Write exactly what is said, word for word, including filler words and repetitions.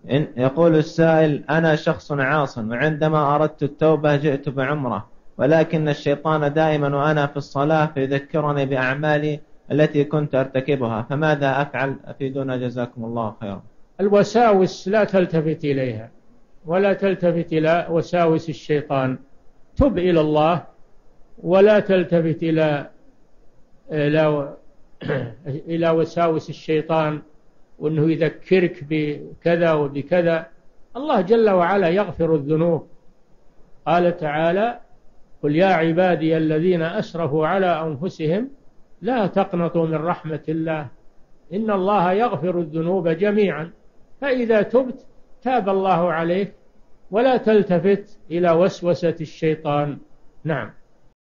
إن يقول السائل: أنا شخص عاص، وعندما أردت التوبة جئت بعمرة، ولكن الشيطان دائما وأنا في الصلاة فيذكرني بأعمالي التي كنت أرتكبها، فماذا أفعل؟ أفيدونا جزاكم الله خيرا. الوساوس لا تلتفت إليها، ولا تلتفت إلى وساوس الشيطان. تب إلى الله ولا تلتفت إلى إلى إلى وساوس الشيطان، وأنه يذكرك بكذا وبكذا. الله جل وعلا يغفر الذنوب. قال تعالى: قل يا عبادي الذين أسرفوا على أنفسهم لا تقنطوا من رحمة الله إن الله يغفر الذنوب جميعا. فإذا تبت تاب الله عليك، ولا تلتفت إلى وسوسة الشيطان. نعم.